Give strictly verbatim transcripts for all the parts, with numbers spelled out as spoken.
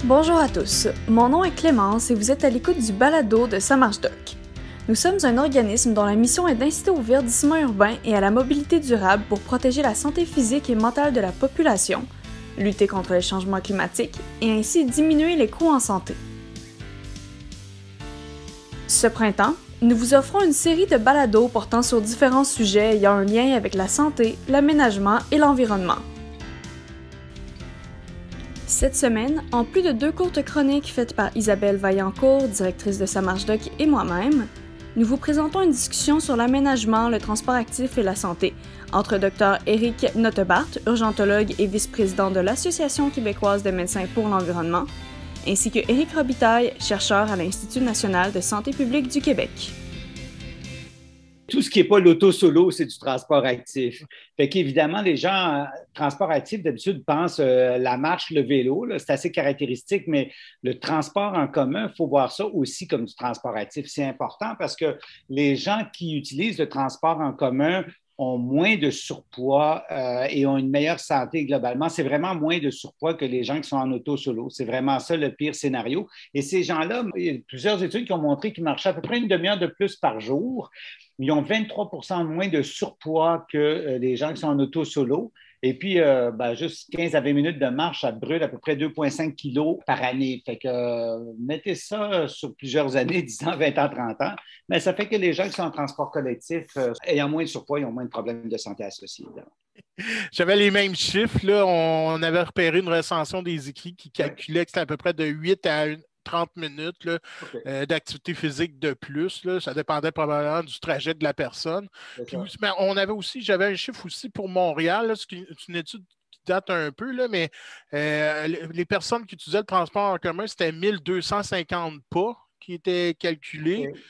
Bonjour à tous, mon nom est Clémence et vous êtes à l'écoute du balado de Ça marche doc. Nous sommes un organisme dont la mission est d'inciter au verdissement urbain et à la mobilité durable pour protéger la santé physique et mentale de la population, lutter contre les changements climatiques et ainsi diminuer les coûts en santé. Ce printemps, nous vous offrons une série de balados portant sur différents sujets ayant un lien avec la santé, l'aménagement et l'environnement. Cette semaine, en plus de deux courtes chroniques faites par Isabelle Vaillancourt, directrice de Ça marche doc, et moi-même, nous vous présentons une discussion sur l'aménagement, le transport actif et la santé entre Dr Éric Nottebart, urgentologue et vice-président de l'Association québécoise de médecins pour l'environnement, ainsi que Éric Robitaille, chercheur à l'Institut national de santé publique du Québec. Tout ce qui n'est pas l'auto-solo, c'est du transport actif. Fait qu'évidemment, les gens, euh, transport actif, d'habitude, pensent euh, la marche, le vélo. C'est assez caractéristique, mais le transport en commun, il faut voir ça aussi comme du transport actif. C'est important parce que les gens qui utilisent le transport en commun ont moins de surpoids euh, et ont une meilleure santé globalement. C'est vraiment moins de surpoids que les gens qui sont en auto-solo. C'est vraiment ça le pire scénario. Et ces gens-là, il y a plusieurs études qui ont montré qu'ils marchaient à peu près une demi-heure de plus par jour. Ils ont vingt-trois pour cent moins de surpoids que euh, les gens qui sont en auto-solo. Et puis, euh, ben, juste quinze à vingt minutes de marche, ça brûle à peu près deux virgule cinq kilos par année. Fait que euh, mettez ça sur plusieurs années, dix ans, vingt ans, trente ans. Mais ça fait que les gens qui sont en transport collectif, euh, ayant moins de surpoids, ils ont moins de problèmes de santé associés. Là. J'avais les mêmes chiffres. Là. On avait repéré une recension des écrits qui calculait que c'était à peu près de huit à trente minutes là, okay. euh, d'activité physique de plus. Là. Ça dépendait probablement du trajet de la personne. Puis, mais on avait aussi, j'avais un chiffre aussi pour Montréal, là, c'est une étude qui date un peu, là, mais euh, les personnes qui utilisaient le transport en commun, c'était mille deux cent cinquante pas qui étaient calculés. Okay.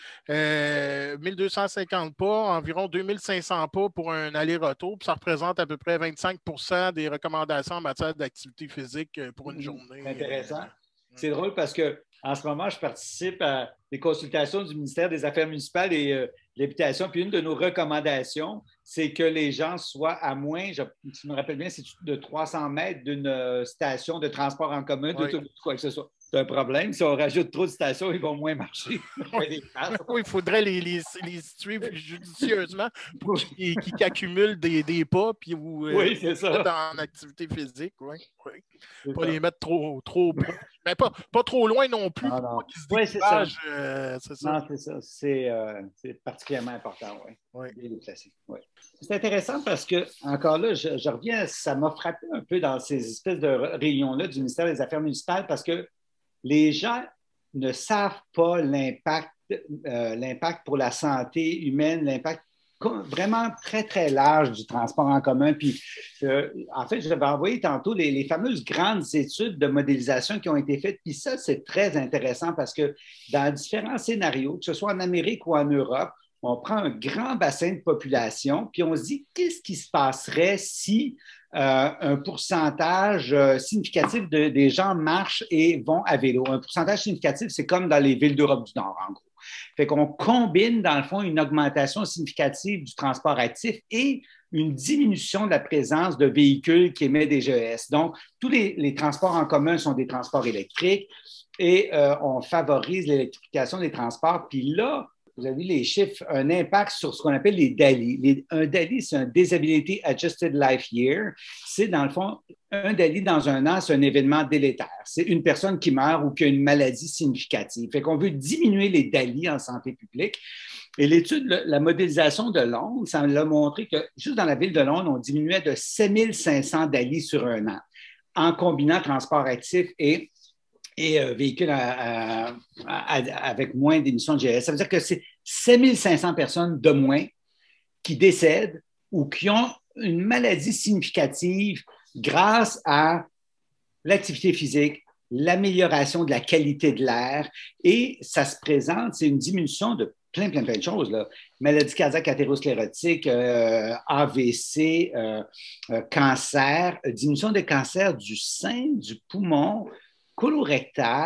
Euh, mille deux cent cinquante pas, environ deux mille cinq cents pas pour un aller-retour. Puis ça représente à peu près vingt-cinq pour cent des recommandations en matière d'activité physique pour une mmh, journée. Intéressant. Euh, C'est drôle parce qu'en ce moment, je participe à des consultations du ministère des Affaires municipales et euh, de l'Habitation. Puis une de nos recommandations, c'est que les gens soient à moins, je, je me rappelle bien, c'est de trois cents mètres d'une euh, station de transport en commun, oui. de tout, quoi que ce soit. C'est un problème. Si on rajoute trop de stations, ils vont moins marcher. Oui, il faudrait les, les, les situer judicieusement pour qu'ils qu accumulent des, des pas puis ou, euh, oui, c'est ça. En activité physique. Oui. Oui. Pas ça. Les mettre trop, trop proches. Mais pas, pas trop loin non plus. Non, non. Oui, c'est ça. Euh, ça. Non, c'est ça. C'est euh, particulièrement important. Oui. Oui. Bien déplacé. Oui. C'est intéressant parce que, encore là, je, je reviens, ça m'a frappé un peu dans ces espèces de réunions-là du ministère des Affaires municipales parce que les gens ne savent pas l'impact, euh, l'impact pour la santé humaine, l'impact vraiment très, très large du transport en commun. Puis, euh, en fait, je vais envoyer tantôt les, les fameuses grandes études de modélisation qui ont été faites. Puis ça, c'est très intéressant parce que dans différents scénarios, que ce soit en Amérique ou en Europe, on prend un grand bassin de population, puis on se dit qu'est-ce qui se passerait si euh, un pourcentage euh, significatif de, des gens marchent et vont à vélo. Un pourcentage significatif, c'est comme dans les villes d'Europe du Nord, en gros. Fait qu'on combine, dans le fond, une augmentation significative du transport actif et une diminution de la présence de véhicules qui émettent des G E S. Donc, tous les, les transports en commun sont des transports électriques et euh, on favorise l'électrification des transports. Puis là, vous avez vu les chiffres, un impact sur ce qu'on appelle les D A L I. Les, un D A L I, c'est un Disability Adjusted Life Year. C'est, dans le fond, un D A L I dans un an, c'est un événement délétère. C'est une personne qui meurt ou qui a une maladie significative. Fait qu'on veut diminuer les D A L I en santé publique. Et l'étude, la modélisation de Londres, ça l'a montré que juste dans la ville de Londres, on diminuait de sept mille cinq cents D A L I sur un an en combinant transport actif et et euh, véhicules à, à, à, avec moins d'émissions de G E S. Ça veut dire que c'est sept mille cinq cents personnes de moins qui décèdent ou qui ont une maladie significative grâce à l'activité physique, l'amélioration de la qualité de l'air et ça se présente, c'est une diminution de plein, plein, plein de choses. Là. Maladie cardiaque athérosclérotique, euh, A V C, euh, euh, cancer, diminution des cancers du sein, du poumon, colorectal,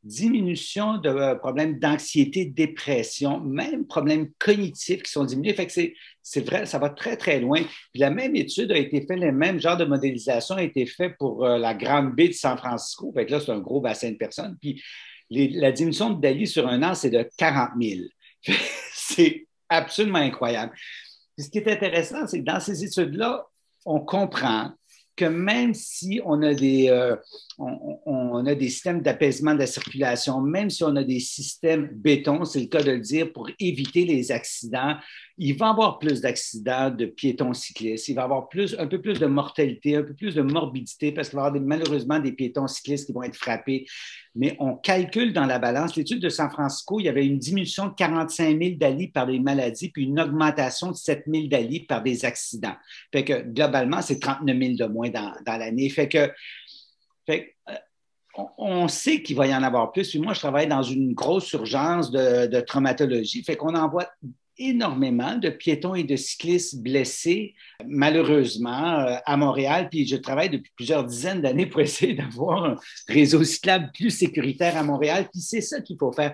diminution de euh, problèmes d'anxiété, de dépression, même problèmes cognitifs qui sont diminués. Fait que c'est, c'est vrai, ça va très, très loin. Puis la même étude a été faite, le même genre de modélisation a été fait pour euh, la Grande Baie de San Francisco. Fait que là, c'est un gros bassin de personnes. Puis les, la diminution de D A L I sur un an, c'est de quarante mille. C'est absolument incroyable. Puis ce qui est intéressant, c'est que dans ces études-là, on comprend que même si on a des, euh, on, on a des systèmes d'apaisement de la circulation, même si on a des systèmes béton, c'est le cas de le dire, pour éviter les accidents, il va y avoir plus d'accidents de piétons cyclistes, il va y avoir plus, un peu plus de mortalité, un peu plus de morbidité, parce qu'il va y avoir des, malheureusement des piétons cyclistes qui vont être frappés. Mais on calcule dans la balance, l'étude de San Francisco, il y avait une diminution de quarante-cinq mille D A L I par des maladies, puis une augmentation de sept mille D A L I par des accidents. Fait que globalement, c'est trente-neuf mille de moins dans, dans l'année. Fait que, fait que on, on sait qu'il va y en avoir plus. Puis moi, je travaille dans une grosse urgence de, de traumatologie. Fait qu'on envoie énormément de piétons et de cyclistes blessés, malheureusement, euh, à Montréal. Puis je travaille depuis plusieurs dizaines d'années pour essayer d'avoir un réseau cyclable plus sécuritaire à Montréal. Puis c'est ça qu'il faut faire.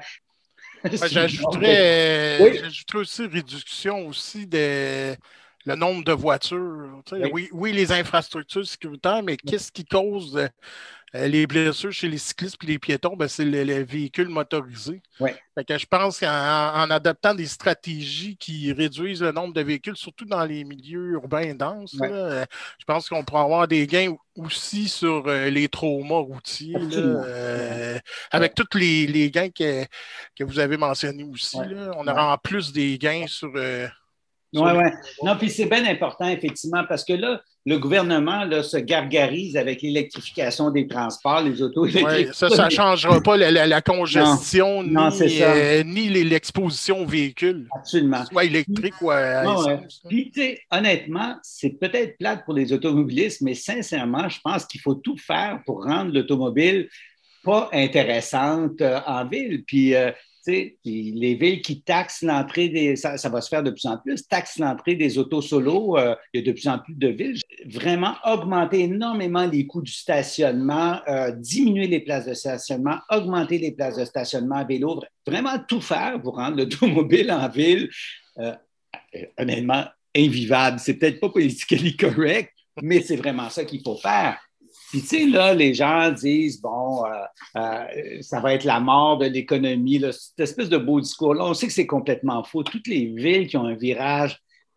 J'ajouterais, oui. J'ajouterais aussi réduction aussi des le nombre de voitures. Tu sais, oui. Oui, oui, les infrastructures sécuritaires, mais oui. Qu'est-ce qui cause euh, les blessures chez les cyclistes et les piétons? Ben, c'est le, le véhicule motorisé. Oui. Fait que je pense qu'en en adoptant des stratégies qui réduisent le nombre de véhicules, surtout dans les milieux urbains denses, oui. Là, je pense qu'on pourra avoir des gains aussi sur euh, les traumas routiers, là, euh, avec tous les, les gains que, que vous avez mentionnés aussi. Oui. Là, on aura oui. en plus des gains sur... Euh, Oui, oui. Non, puis c'est bien important, effectivement, parce que là, le gouvernement là, se gargarise avec l'électrification des transports, les autos électriques. Oui, ça, ça ne changera pas la, la, la congestion non, ni, non, euh, ni l'exposition aux véhicules. Absolument. Soit électrique ou à non, essence. Ouais. Puis, tu sais, honnêtement, c'est peut-être plate pour les automobilistes, mais sincèrement, je pense qu'il faut tout faire pour rendre l'automobile pas intéressante euh, en ville. Puis, euh, T'sais, les villes qui taxent l'entrée des... Ça, ça va se faire de plus en plus, taxent l'entrée des autos solos. Euh, il y a de plus en plus de villes. Vraiment augmenter énormément les coûts du stationnement, euh, diminuer les places de stationnement, augmenter les places de stationnement à vélo. Vraiment tout faire pour rendre l'automobile en ville, euh, honnêtement, invivable. C'est peut-être pas politically correct, mais c'est vraiment ça qu'il faut faire. Puis, tu sais, là, les gens disent, bon, euh, euh, ça va être la mort de l'économie, là, cette espèce de beau discours-là. On sait que c'est complètement faux. Toutes les villes qui ont un virage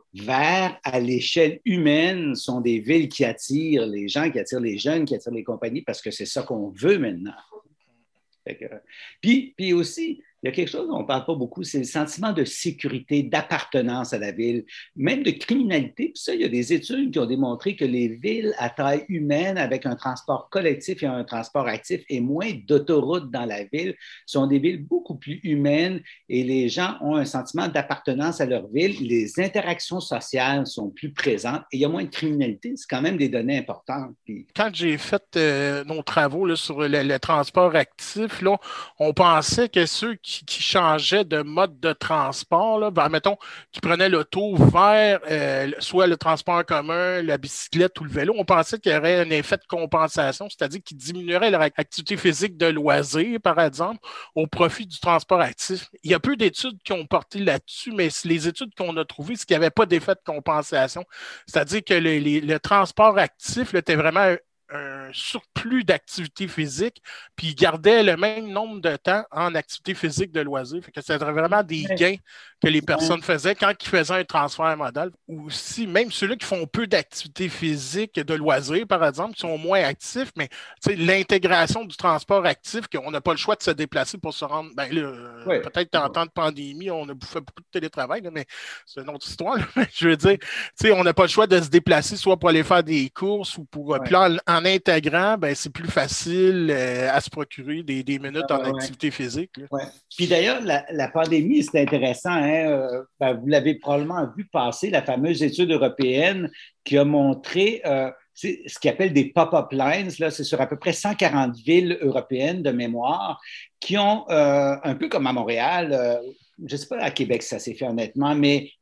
vert à l'échelle humaine sont des villes qui attirent les gens, qui attirent les jeunes, qui attirent les compagnies, parce que c'est ça qu'on veut maintenant. Fait que, puis, puis aussi, il y a quelque chose dont on ne parle pas beaucoup, c'est le sentiment de sécurité, d'appartenance à la ville, même de criminalité. Puis ça, il y a des études qui ont démontré que les villes à taille humaine, avec un transport collectif et un transport actif et moins d'autoroutes dans la ville, sont des villes beaucoup plus humaines et les gens ont un sentiment d'appartenance à leur ville. Les interactions sociales sont plus présentes et il y a moins de criminalité. C'est quand même des données importantes. Puis... Quand j'ai fait euh, nos travaux là, sur le, le transport actif, là, on pensait que ceux qui, qui changeaient de mode de transport, là, ben, mettons, qui prenaient l'auto vers euh, soit le transport en commun, la bicyclette ou le vélo, on pensait qu'il y aurait un effet de compensation, c'est-à-dire qu'ils diminueraient leur activité physique de loisir, par exemple, au profit du transport actif. Il y a peu d'études qui ont porté là-dessus, mais les études qu'on a trouvées, c'est qu'il n'y avait pas d'effet de compensation. C'est-à-dire que le, les, le transport actif là, était vraiment un, un surplus d'activité physique, puis il gardait le même nombre de temps en activité physique de loisir. Fait que c'était vraiment des gains que les personnes faisaient quand ils faisaient un transfert modal. Ou si, même ceux-là qui font peu d'activité physique de loisir, par exemple, qui sont moins actifs, mais l'intégration du transport actif, qu'on n'a pas le choix de se déplacer pour se rendre. Ben là, oui. Peut-être en temps de pandémie, on a bouffé beaucoup de télétravail, là, mais c'est une autre histoire. Là. Je veux dire, on n'a pas le choix de se déplacer, soit pour aller faire des courses ou pour. Ouais. Puis là, en, en intégrant, ben, c'est plus facile euh, à se procurer des, des minutes ah, en ouais. activité physique. Ouais. Puis d'ailleurs, la, la pandémie, c'est intéressant. Hein? Euh, ben, vous l'avez probablement vu passer, la fameuse étude européenne qui a montré euh, ce qu'ils appellent des pop-up lines. Là, c'est sur à peu près cent quarante villes européennes de mémoire qui ont, euh, un peu comme à Montréal, euh, je ne sais pas à Québec si ça s'est fait honnêtement, mais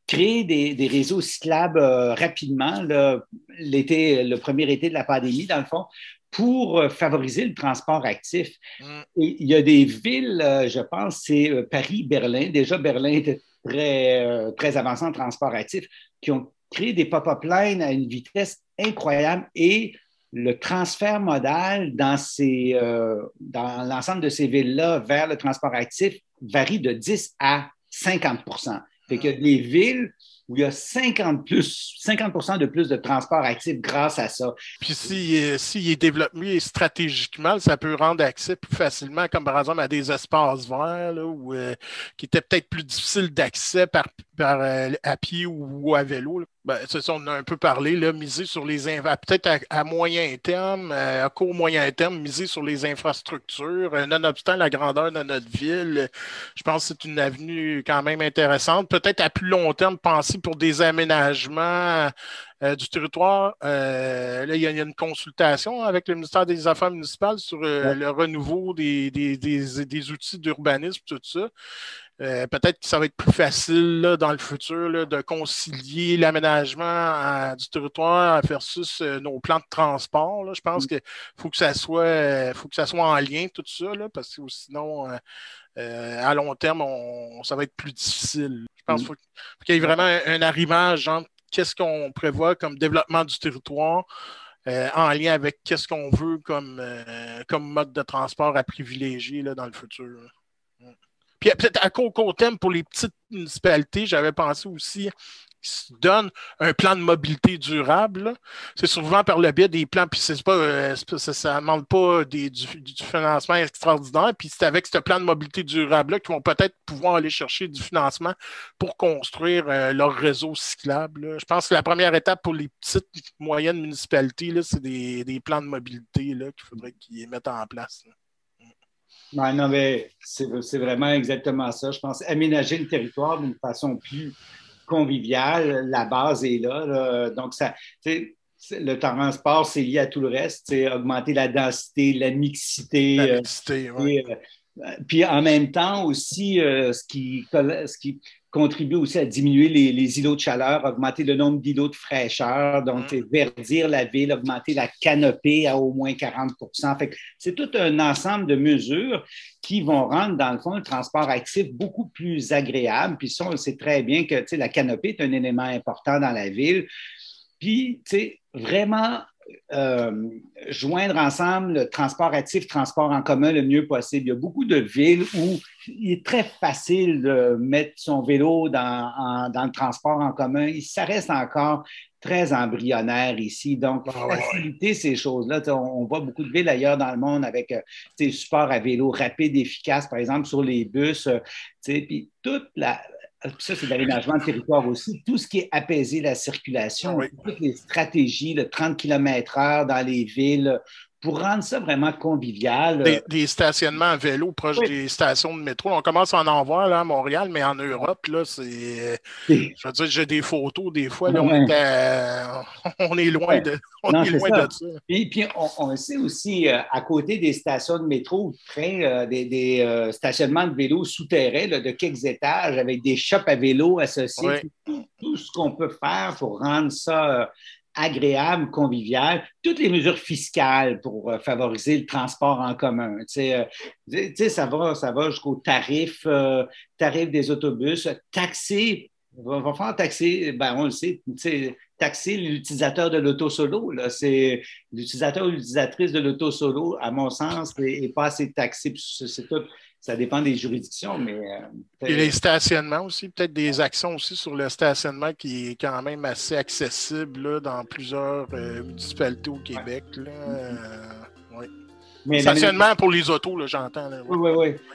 créer des, des réseaux cyclables euh, rapidement, là, l'été, le premier été de la pandémie, dans le fond, pour euh, favoriser le transport actif. Mm. Et il y a des villes, euh, je pense, c'est euh, Paris, Berlin. Déjà, Berlin était très, euh, très avancé en transport actif, qui ont créé des pop-up lines à une vitesse incroyable et le transfert modal dans, ces, euh, dans l'ensemble de ces villes-là vers le transport actif varie de dix à cinquante pour cent. Fait qu'il y a des villes où il y a cinquante pour cent de plus de transport actif grâce à ça. Puis s'il si, si est développé stratégiquement, ça peut rendre accès plus facilement, comme par exemple à des espaces verts, là, où, euh, qui étaient peut-être plus difficiles d'accès par, par, euh, à pied ou, ou à vélo. Là. Ben, c'est ça, on a un peu parlé, là, miser sur les peut-être à, à moyen terme, à court moyen terme, miser sur les infrastructures, nonobstant la grandeur de notre ville. Je pense que c'est une avenue quand même intéressante. Peut-être à plus long terme, penser pour des aménagements euh, du territoire. Euh, là, il y, a, il y a une consultation avec le ministère des Affaires municipales sur euh, ouais. le renouveau des, des, des, des outils d'urbanisme, tout ça. Euh, peut-être que ça va être plus facile là, dans le futur là, de concilier l'aménagement euh, du territoire versus euh, nos plans de transport. Là. Je pense mm. qu'il faut que ça soit euh, faut que ça soit en lien, tout ça, là, parce que sinon, euh, euh, à long terme, on, ça va être plus difficile. Je pense qu'il faut, faut qu'il y ait vraiment un, un arrimage entre qu'est-ce qu'on prévoit comme développement du territoire euh, en lien avec qu'est-ce qu'on veut comme, euh, comme mode de transport à privilégier là, dans le futur. Là. Puis peut-être à court terme, pour les petites municipalités, j'avais pensé aussi qu'ils se donnent un plan de mobilité durable. Là. C'est souvent par le biais des plans, puis c'est pas, euh, c'est pas, ça ne demande pas des, du, du financement extraordinaire, puis c'est avec ce plan de mobilité durable-là qu'ils vont peut-être pouvoir aller chercher du financement pour construire euh, leur réseau cyclable. Là. Je pense que la première étape pour les petites, moyennes municipalités, là, c'est des, des plans de mobilité là, qu'il faudrait qu'ils les mettent en place. Là. Ouais, non, mais c'est, c'est vraiment exactement ça. Je pense aménager le territoire d'une façon plus conviviale. La base est là. là. Donc, ça, le transport, c'est lié à tout le reste. Augmenter la densité, la mixité. La mixité, euh, oui. Euh, puis en même temps aussi, euh, ce, qui, ce qui contribue aussi à diminuer les, les îlots de chaleur, augmenter le nombre d'îlots de fraîcheur, donc mmh. verdir la ville, augmenter la canopée à au moins quarante pour cent. Fait que c'est tout un ensemble de mesures qui vont rendre, dans le fond, le transport actif beaucoup plus agréable. Puis ça, on sait très bien que la canopée est un élément important dans la ville. Puis, tu sais, vraiment... Euh, joindre ensemble le transport actif, transport en commun le mieux possible. Il y a beaucoup de villes où il est très facile de mettre son vélo dans, en, dans le transport en commun. Ça reste encore très embryonnaire ici. Donc, oh, faciliter ouais. ces choses-là. On, on voit beaucoup de villes ailleurs dans le monde avec des supports à vélo rapides, efficaces, par exemple, sur les bus. Puis toute la... Ça, c'est de l'aménagement de territoire aussi. Tout ce qui est apaiser la circulation, oui. toutes les stratégies, le trente kilomètres heure dans les villes, pour rendre ça vraiment convivial. Des, des stationnements à vélo proches oui. des stations de métro. On commence à en voir là, à Montréal, mais en Europe, là, c'est. Oui. Je veux dire, j'ai des photos des fois. Là, ouais. on, est à... on est loin, ouais. de... On non, est loin ça. de ça. Puis, puis on, on sait aussi, euh, à côté des stations de métro ou de train, euh, des, des euh, stationnements de vélos souterrains là, de quelques étages avec des shops à vélo associés. Oui. Tout, tout ce qu'on peut faire pour rendre ça. Euh, agréable, convivial, toutes les mesures fiscales pour euh, favoriser le transport en commun. Tu sais, euh, tu sais, ça va, ça va jusqu'au tarif, euh, tarif des autobus, taxer, va, va falloir taxer, ben on le sait, tu sais, taxer l'utilisateur de l'auto solo. Là, c'est l'utilisateur ou l'utilisatrice de l'auto solo, à mon sens, n'est pas assez taxé. C'est, c'est tout. Ça dépend des juridictions, mais... Euh, Et les stationnements aussi, peut-être des actions aussi sur le stationnement qui est quand même assez accessible là, dans plusieurs euh, municipalités au Québec. Là. Euh, ouais. mais stationnement mais... pour les autos, là, j'entends. Là, ouais. Oui, oui, oui.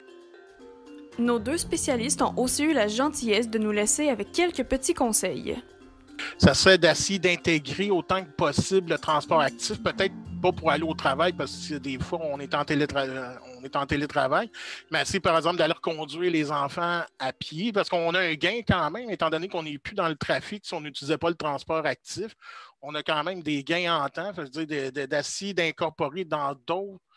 Nos deux spécialistes ont aussi eu la gentillesse de nous laisser avec quelques petits conseils. Ça serait d'essayer d'intégrer autant que possible le transport actif, peut-être pas pour aller au travail, parce que des fois, on est en, télétra- on est en télétravail, mais essayer, par exemple, d'aller conduire les enfants à pied, parce qu'on a un gain quand même, étant donné qu'on n'est plus dans le trafic, si on n'utilisait pas le transport actif, on a quand même des gains en temps, je veux dire, d'essayer d'incorporer dans d'autres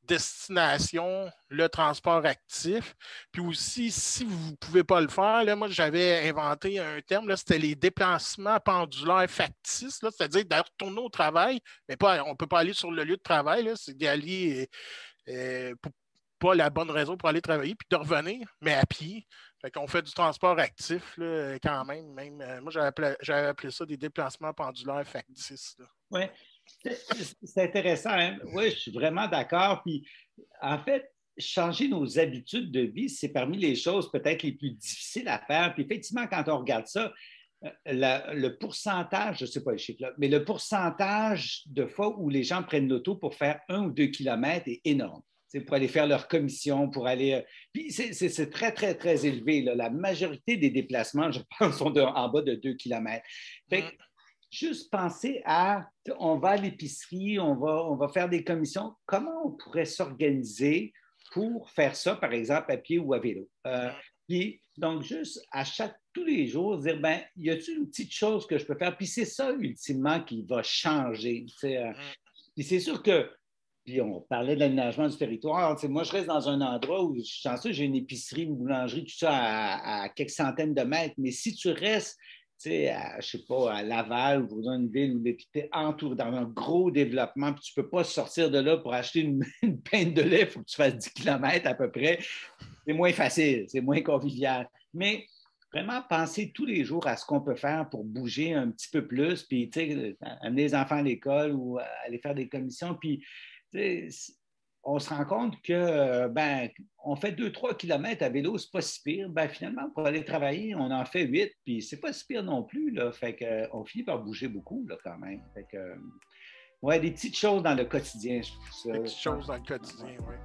destination, le transport actif. Puis aussi, si vous ne pouvez pas le faire, là, moi, j'avais inventé un terme, là, c'était les déplacements pendulaires factices, là, c'est-à-dire de retourner au travail, mais pas, on ne peut pas aller sur le lieu de travail, là, c'est d'y aller euh, pour pas la bonne raison pour aller travailler, puis de revenir, mais à pied. Fait qu'on fait du transport actif là, quand même. même euh, moi, j'avais appelé, j'avais appelé ça des déplacements pendulaires factices. Oui, c'est intéressant. Hein? Oui, je suis vraiment d'accord. Puis, en fait, changer nos habitudes de vie, c'est parmi les choses peut-être les plus difficiles à faire. Puis, effectivement, quand on regarde ça, la, le pourcentage, je ne sais pas le chiffre là, mais le pourcentage de fois où les gens prennent l'auto pour faire un ou deux kilomètres est énorme. C'est pour aller faire leur commission, pour aller... Puis c'est très, très, très élevé. Là. La majorité des déplacements, je pense, sont de, en bas de deux kilomètres. Fait que, juste penser à, on va à l'épicerie, on va, on va faire des commissions. Comment on pourrait s'organiser pour faire ça, par exemple, à pied ou à vélo? Euh, puis, donc, juste à chaque, tous les jours, dire, ben, y a-t-il une petite chose que je peux faire? Puis c'est ça, ultimement, qui va changer. Euh, puis c'est sûr que Puis on parlait de l'aménagement du territoire. T'sais, moi, je reste dans un endroit où je suis chanceux, j'ai une épicerie, une boulangerie, tout ça à, à quelques centaines de mètres. Mais si tu restes, à, je sais pas, à Laval ou dans une ville où tu es entouré dans un gros développement, puis tu ne peux pas sortir de là pour acheter une, une pinte de lait, il faut que tu fasses dix kilomètres à peu près. C'est moins facile, c'est moins convivial. Mais vraiment penser tous les jours à ce qu'on peut faire pour bouger un petit peu plus, puis amener les enfants à l'école ou aller faire des commissions, puis on se rend compte que ben, on fait deux trois kilomètres à vélo, c'est pas si pire. Ben, finalement, pour aller travailler, on en fait huit, puis c'est pas si pire non plus. Là. Fait que, on finit par bouger beaucoup là, quand même. Fait que, ouais, des petites choses dans le quotidien. Je trouve ça, des petites choses dans le quotidien, oui.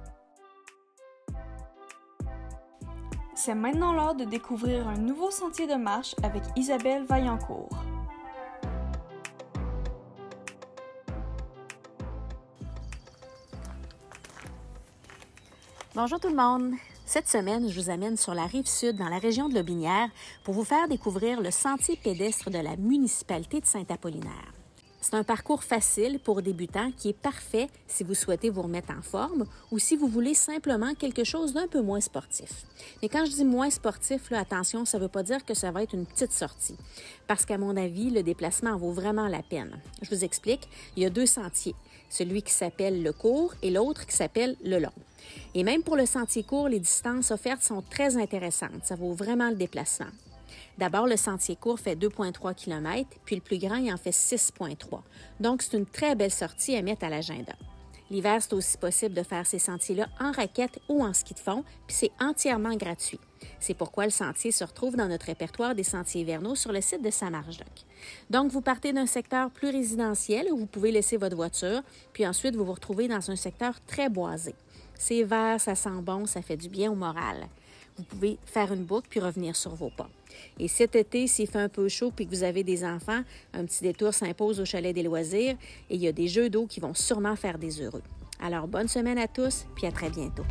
C'est maintenant l'heure de découvrir un nouveau sentier de marche avec Isabelle Vaillancourt. Bonjour tout le monde! Cette semaine, je vous amène sur la rive sud, dans la région de Lotbinière, pour vous faire découvrir le sentier pédestre de la municipalité de Saint-Apollinaire. C'est un parcours facile pour débutants qui est parfait si vous souhaitez vous remettre en forme ou si vous voulez simplement quelque chose d'un peu moins sportif. Mais quand je dis moins sportif, là, attention, ça ne veut pas dire que ça va être une petite sortie. Parce qu'à mon avis, le déplacement en vaut vraiment la peine. Je vous explique, il y a deux sentiers. Celui qui s'appelle le court et l'autre qui s'appelle le long. Et même pour le sentier court, les distances offertes sont très intéressantes. Ça vaut vraiment le déplacement. D'abord, le sentier court fait deux virgule trois kilomètres, puis le plus grand, il en fait six virgule trois. Donc, c'est une très belle sortie à mettre à l'agenda. L'hiver, c'est aussi possible de faire ces sentiers-là en raquette ou en ski de fond, puis c'est entièrement gratuit. C'est pourquoi le sentier se retrouve dans notre répertoire des sentiers hivernaux sur le site de Samarge-Doc. Donc, vous partez d'un secteur plus résidentiel où vous pouvez laisser votre voiture, puis ensuite, vous vous retrouvez dans un secteur très boisé. C'est vert, ça sent bon, ça fait du bien au moral. Vous pouvez faire une boucle puis revenir sur vos pas. Et cet été, s'il fait un peu chaud puis que vous avez des enfants, un petit détour s'impose au chalet des loisirs et il y a des jeux d'eau qui vont sûrement faire des heureux. Alors, bonne semaine à tous puis à très bientôt.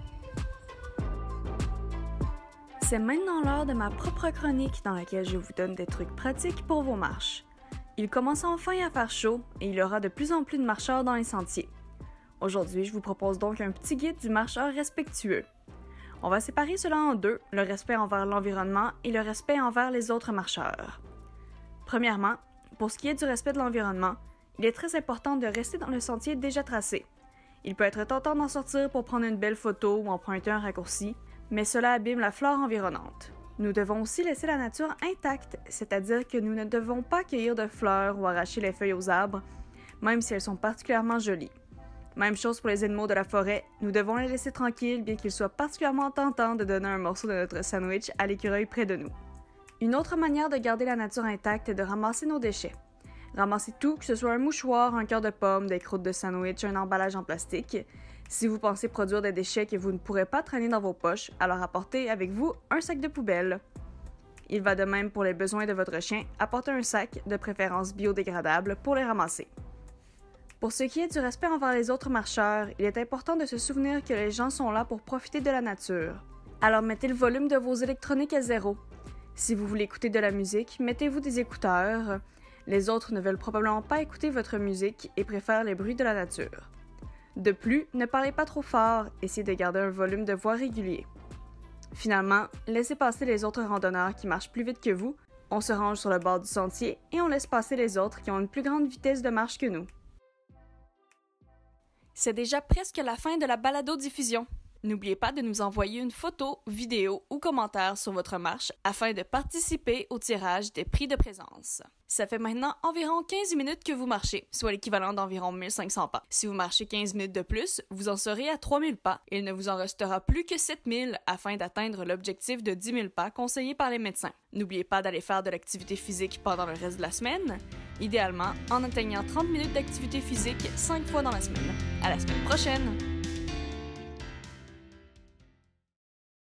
C'est maintenant l'heure de ma propre chronique dans laquelle je vous donne des trucs pratiques pour vos marches. Il commence enfin à faire chaud et il y aura de plus en plus de marcheurs dans les sentiers. Aujourd'hui, je vous propose donc un petit guide du marcheur respectueux. On va séparer cela en deux, le respect envers l'environnement et le respect envers les autres marcheurs. Premièrement, pour ce qui est du respect de l'environnement, il est très important de rester dans le sentier déjà tracé. Il peut être tentant d'en sortir pour prendre une belle photo ou emprunter un raccourci, mais cela abîme la flore environnante. Nous devons aussi laisser la nature intacte, c'est-à-dire que nous ne devons pas cueillir de fleurs ou arracher les feuilles aux arbres, même si elles sont particulièrement jolies. Même chose pour les animaux de la forêt, nous devons les laisser tranquilles bien qu'il soit particulièrement tentant de donner un morceau de notre sandwich à l'écureuil près de nous. Une autre manière de garder la nature intacte est de ramasser nos déchets. Ramassez tout, que ce soit un mouchoir, un cœur de pomme, des croûtes de sandwich, un emballage en plastique. Si vous pensez produire des déchets que vous ne pourrez pas traîner dans vos poches, alors apportez avec vous un sac de poubelle. Il va de même pour les besoins de votre chien, apportez un sac, de préférence biodégradable, pour les ramasser. Pour ce qui est du respect envers les autres marcheurs, il est important de se souvenir que les gens sont là pour profiter de la nature. Alors mettez le volume de vos électroniques à zéro. Si vous voulez écouter de la musique, mettez-vous des écouteurs. Les autres ne veulent probablement pas écouter votre musique et préfèrent les bruits de la nature. De plus, ne parlez pas trop fort, essayez de garder un volume de voix régulier. Finalement, laissez passer les autres randonneurs qui marchent plus vite que vous, on se range sur le bord du sentier et on laisse passer les autres qui ont une plus grande vitesse de marche que nous. C'est déjà presque la fin de la balado-diffusion. N'oubliez pas de nous envoyer une photo, vidéo ou commentaire sur votre marche afin de participer au tirage des prix de présence. Ça fait maintenant environ quinze minutes que vous marchez, soit l'équivalent d'environ mille cinq cents pas. Si vous marchez quinze minutes de plus, vous en serez à trois mille pas et il ne vous en restera plus que sept mille afin d'atteindre l'objectif de dix mille pas conseillé par les médecins. N'oubliez pas d'aller faire de l'activité physique pendant le reste de la semaine, idéalement en atteignant trente minutes d'activité physique cinq fois dans la semaine. À la semaine prochaine!